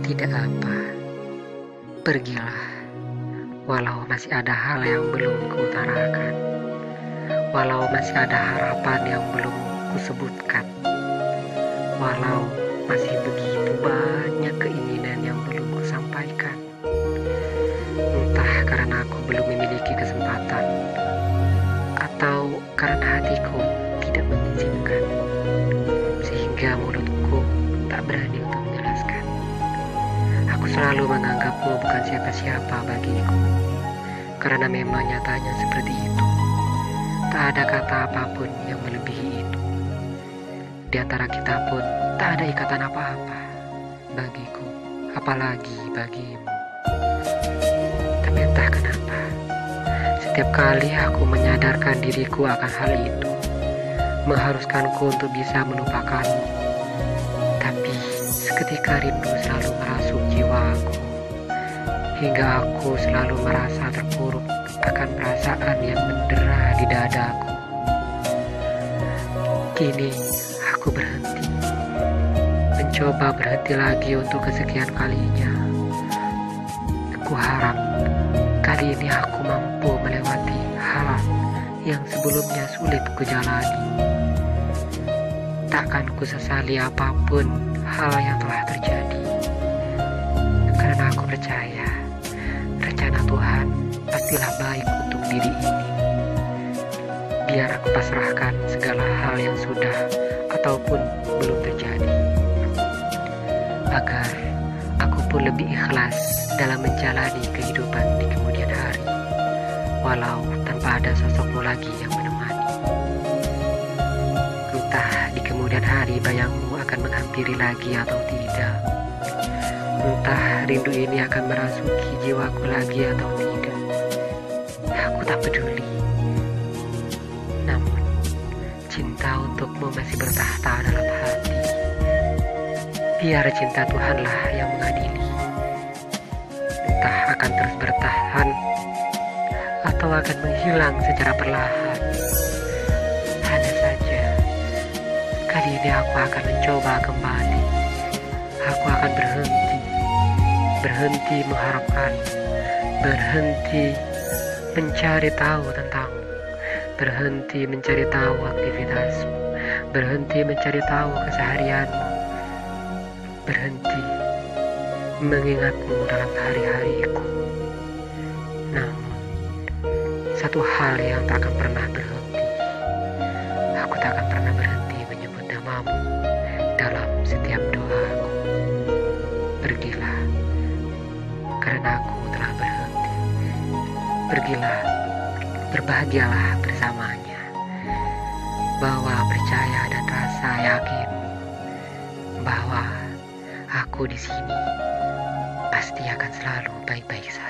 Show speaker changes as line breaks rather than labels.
Tidak apa, pergilah, walau masih ada hal yang belum kuutarakan, walau masih ada harapan yang belum kusebutkan, walau masih begitu banyak keinginan yang belum kusampaikan. Entah karena aku belum memiliki kesempatan, atau karena hatiku tidak mengizinkan, sehingga mulutku tak berani untuk menjelaskan. Aku selalu menganggapmu bukan siapa-siapa bagiku, karena memang nyatanya seperti itu. Tak ada kata apapun yang melebihi itu. Di antara kita pun tak ada ikatan apa-apa bagiku, apalagi bagimu. Tapi entah kenapa, setiap kali aku menyadarkan diriku akan hal itu, mengharuskanku untuk bisa melupakanmu. Tapi seketika rindu selalu merasuk jiwaku, hingga aku selalu merasa terpuruk akan perasaan yang mendera di dadaku. Kini aku berhenti, mencoba berhenti lagi untuk kesekian kalinya. Aku harap kali ini aku mampu melewati hal yang sebelumnya sulit kujalani. Takkan kusesali apapun hal yang telah terjadi, karena aku percaya rencana Tuhan pastilah baik untuk diri ini. Biar aku pasrahkan segala hal yang sudah ataupun belum terjadi, agar aku pun lebih ikhlas dalam menjalani kehidupan di kemudian hari, walau tanpa ada sosokmu lagi yang menemani. Entah di kemudian hari bayangmu akan menghampiri lagi atau tidak. Entah rindu ini akan merasuki jiwaku lagi atau tidak. Aku tak peduli. Namun, cinta untukmu masih bertahta dalam hati. Biar cinta Tuhanlah yang mengadili. Entah akan terus bertahan atau akan menghilang secara perlahan. Hanya saja, kali ini aku akan mencoba kembali. Aku akan berhenti mengharapkan, berhenti mencari tahu tentangmu, berhenti mencari tahu aktivitasmu, berhenti mencari tahu keseharianmu, berhenti mengingatmu dalam hari-hariku. Namun, satu hal yang tak akan pernah berhenti, aku tak akan pernah berhenti menyebut namamu dalam setiap doaku. Pergilah, karena aku telah berhenti. Pergilah, berbahagialah bersamanya, bawa percaya dan rasa yakin bahwa aku di sini pasti akan selalu baik-baik saja.